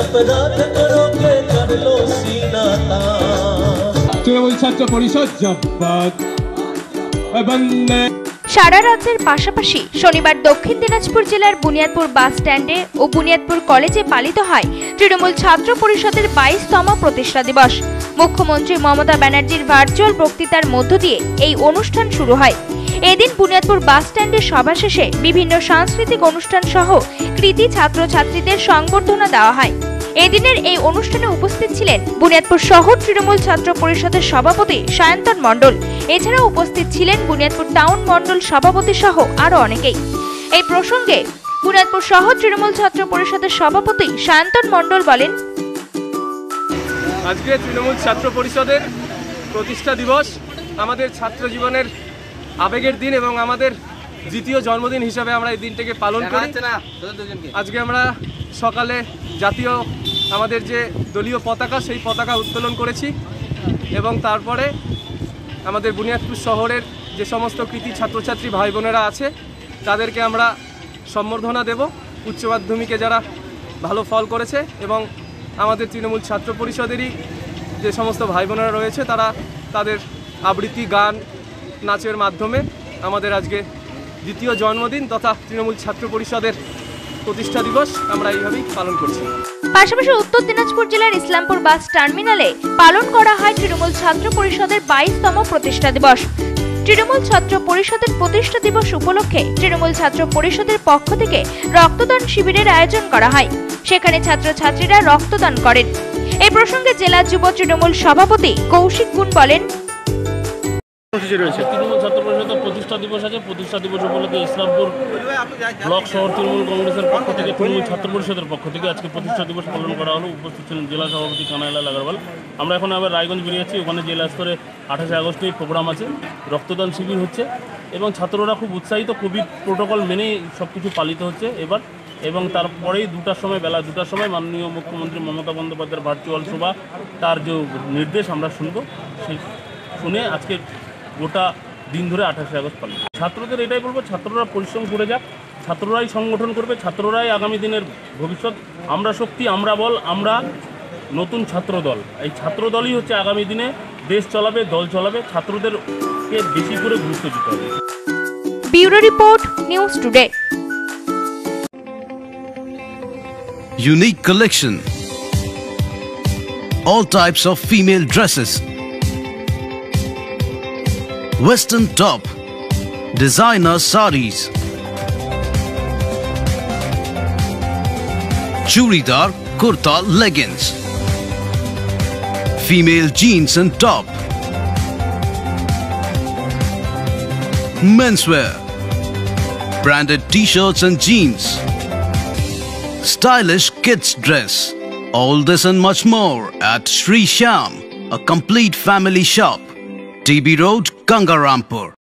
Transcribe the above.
अपराध करोगे कर लो सीना तान। তৃণমূল ছাত্র পরিষদ জব্বত বন্দে। সারা রাজ্যের পাশাপাশি শনিবার দক্ষিণ দিনাজপুর জেলার বুনিয়াদপুর বাস স্ট্যান্ডে ও বুনিয়াদপুর কলেজে পালিত হয় তৃণমূল ছাত্র পরিষদের 22তম প্রতিষ্ঠা দিবস। মুখ্যমন্ত্রী মমতা ব্যানার্জির ভার্চুয়াল বক্তৃতার মধ্য দিয়ে এই অনুষ্ঠান শুরু হয়। এদিন বুনিয়াদপুর বাস স্ট্যান্ডে সভা শেষে বিভিন্ন সাংস্কৃতিক অনুষ্ঠান সহ কৃতি ছাত্রছাত্রীদের সংবর্ধনা দেওয়া হয়। এদিনের এই অনুষ্ঠানে উপস্থিত ছিলেন বুনিয়াদপুর শহর তৃণমূল ছাত্র পরিষদের সভাপতি সায়ন্তন মণ্ডল। এছাড়াও উপস্থিত ছিলেন বুনিয়াদপুর টাউন মণ্ডল সভাপতি সহ আরো অনেকেই। এই প্রসঙ্গে বুনিয়াদপুর শহর তৃণমূল ছাত্র পরিষদের সভাপতি সায়ন্তন মণ্ডল বলেন, আজকে তৃণমূল ছাত্র পরিষদের প্রতিষ্ঠা দিবস আমাদের ছাত্র জীবনের আবেগের দিন এবং আমাদের দ্বিতীয় জন্মদিন হিসাবে আমরা এই দিনটাকে পালন করি। আজকে আমরা সকালে জাতীয় আমাদের যে দলীয় পতাকা সেই পতাকা উত্তোলন করেছি এবং তারপরে আমাদের বুনিয়াদপুর শহরের যে সমস্ত কৃতি ছাত্রছাত্রী ভাই বোনেরা আছে তাদেরকে আমরা সম্বর্ধনা দেব। উচ্চ মাধ্যমিকে যারা ভালো ফল করেছে এবং আমাদের তৃণমূল ছাত্র পরিষদেরই যে সমস্ত ভাই বোনেরা রয়েছে তারা তাদের আবৃত্তি গান নাচের মাধ্যমে আমাদের আজকে দ্বিতীয় জন্মদিন তথা তৃণমূল ছাত্র পরিষদের প্রতিষ্ঠা দিবস আমরা এইভাবেই পালন করছি। পাশাপাশি উত্তর দিনাজপুর জেলার ইসলামপুর বাস টার্মিনালে পালন করা হয় তৃণমূল ছাত্র পরিষদের 22তম প্রতিষ্ঠা দিবস। তৃণমূল ছাত্র পরিষদের প্রতিষ্ঠা দিবস উপলক্ষে তৃণমূল ছাত্র পরিষদের পক্ষ থেকে রক্তদান শিবিরের আয়োজন করা হয়। সেখানে ছাত্রছাত্রীরা রক্তদান করেন। এই প্রসঙ্গে জেলা যুব তৃণমূল সভাপতি কৌশিক গুণ বলেন, তৃণমূল ছাত্র পরিষদের প্রতিষ্ঠা দিবস আছে। প্রতিষ্ঠা দিবস উপলক্ষে ইসলামপুর ব্লক শহর তৃণমূল কংগ্রেসের পক্ষ থেকে তৃণমূল ছাত্র পরিষদের পক্ষ থেকে আজকে প্রতিষ্ঠা দিবস পালন করা হলো। উপস্থিত ছিলেন জেলা সভাপতি কানাইলাল আগরওয়াল। আমরা এখন আবার রায়গঞ্জ বেরিয়েছি, ওখানে জেলা স্তরে 28 আগস্টে প্রোগ্রাম আছে, রক্তদান শিবির হচ্ছে এবং ছাত্ররা খুব উৎসাহিত। কোভিড প্রোটোকল মেনেই সব কিছু পালিত হচ্ছে এবার। এবং তারপরেই বেলা 2টার সময় মাননীয় মুখ্যমন্ত্রী মমতা বন্দ্যোপাধ্যায়ের ভার্চুয়াল সভা তার যে নির্দেশ আমরা শুনবো, সেই শুনে আজকে গোটা দিন ধরে 28 আগস্ট পালন। ছাত্রদের এটাই বলবো, ছাত্ররা পরিশ্রম করে যাক, ছাত্ররাই সংগঠন করবে, ছাত্ররাই আগামী দিনের ভবিষ্যৎ। আমরা শক্তি, আমরা বল, আমরা নতুন ছাত্র দল। এই ছাত্র দলই হচ্ছে আগামী দিনে দেশ চালাবে, দল চালাবে। ছাত্রদেরকে বেশি করে গুরুত্ব দিতে হবে। Bureau report, news today. Unique collection. All types of female dresses. Western top, designer sarees, churidar kurta leggings, female jeans and top, menswear, branded t-shirts and jeans, stylish kids dress. All this and much more at Sri Shyam, a complete family shop. TB Road, Gangarampur.